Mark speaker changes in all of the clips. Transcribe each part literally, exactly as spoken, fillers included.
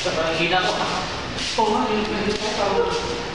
Speaker 1: Hina ko.
Speaker 2: Oo nga, yung pwede ko tawag.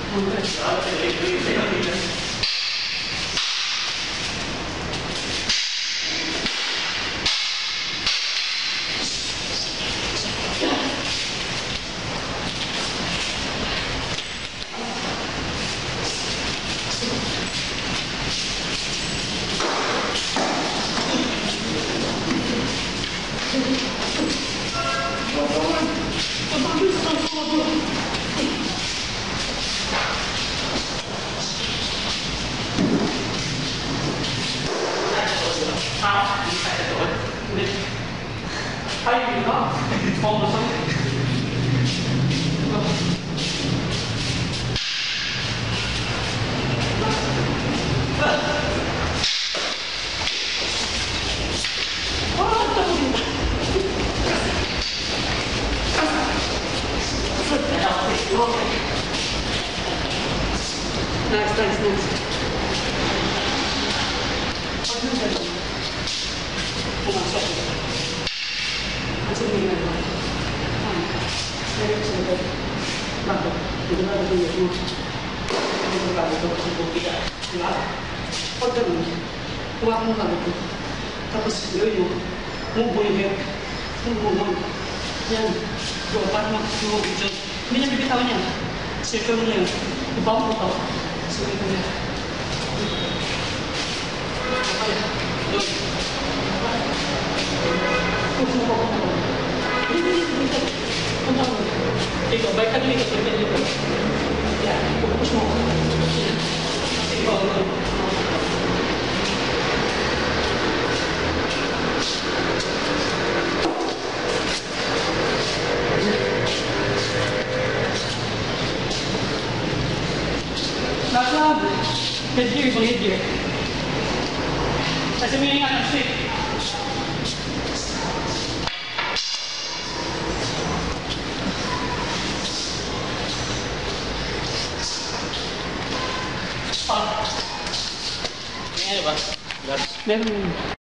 Speaker 2: Ay, hindi ka. Pamasan. Nice, nice, nice. Pumasok. Kasi may nagawa. Pero sa ito, bakit? Hindi na ito yung mo. Hindi ko kami ito kasi bukita. Diba? Pag ganun, huwag mo kami ito. Tapos gawin mo, move yung hair. Move mo. Yan. So, para mag-move dyan. Hindi niya bibitawan yan. Circle mo na yun. Ibang mo ito. So, ito niya. Okay. Doon. Push mo po. Dito, dito, dito. Punta mo. Dito, balik ka dito. Balik ka dito. Yan. Push mo. Ikaw. Last one. Head gear, ibang head gear. Kasi may nga ng stick. Ah. Kaya ba? Meron.